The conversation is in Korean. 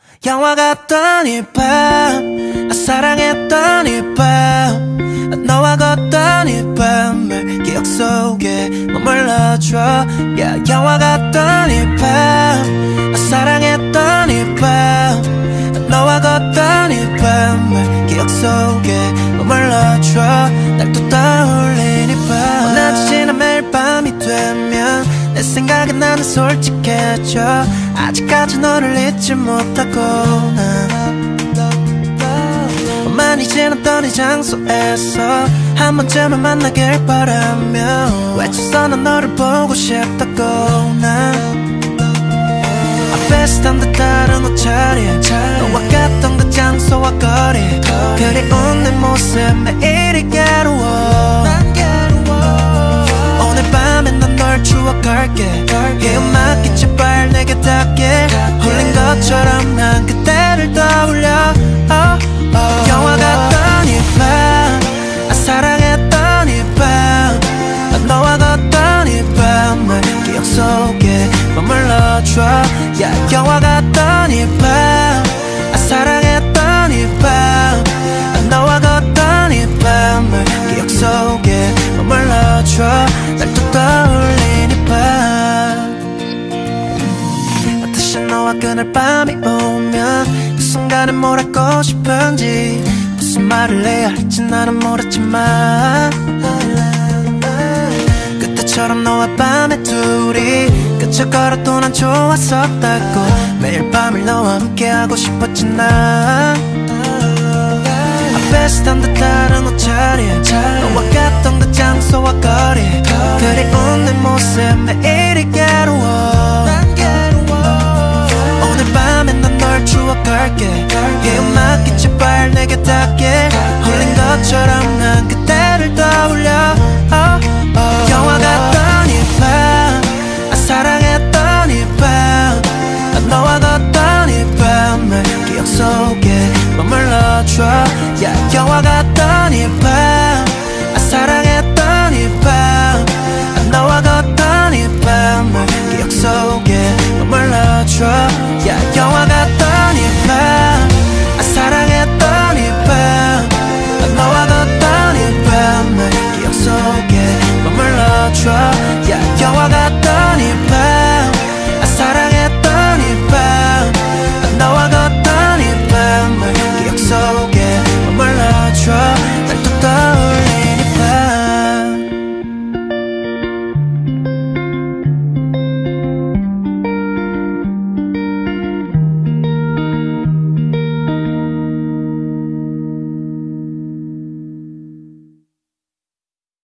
영화 같던 이밤 사랑했던 이밤 너와 걷던 이 밤을 기억 속에 머물러줘 yeah, 영화 같던 이밤 사랑했던 이밤 너와 걷던 이 밤을 기억 속에 머물러줘 날 또 떠올린 이밤 어느덧 지난 매일 밤이 되면 내 생각에 나는 솔직해져 아직까지 너를 잊지 못하고 많이 지났던 이 장소에서 한 번쯤은 만나길 바라며 외쳤어 난 너를 보고 싶다고 비슷한 듯 다른 옷차림 너와 같던 그 장소와 거리 그리운 내 모습 매일이 괴로워 오늘 밤에 난 널 추억할게 이 음악이 제발 내게 닿게 홀린 것처럼 난 그때를 떠올려 영화 같던 이 밤 사랑했던 이 밤 너와 걷던 이 밤을 기억 속에 머물러줘 yeah, 영화 같던 이 밤 사랑했던 이 밤 너와 걷던 이 밤을 기억 속에 머물러줘 날 또 떠올린 이 밤 다시 너와 그날 밤이 오면 그 순간에 뭘 하고 싶은지 무슨 말을 해야 할지 나는 모르지만 그때처럼 너와 밤에 둘이 끝을 걸어도 난 좋았었다고 매일 밤을 너와 함께하고 싶었지 난 비슷한 듯 다른 옷차림 너와 같던 그 장소와 거리 그리운 내 모습 매일이 괴로워 오늘 밤에 난 널 추억할게 이 음악이 제발 내게 닿게 홀린 것처럼 난 그때를 떠올려 영화 같던 이 밤 사랑했던 이 밤 너와 걷던 이 밤을 기억 속에 머물러줘 yeah, 영화 같던 이 밤 사랑했던 이 밤 너와 걷던 이 밤을 기억 속에 머물러줘 yeah, 영화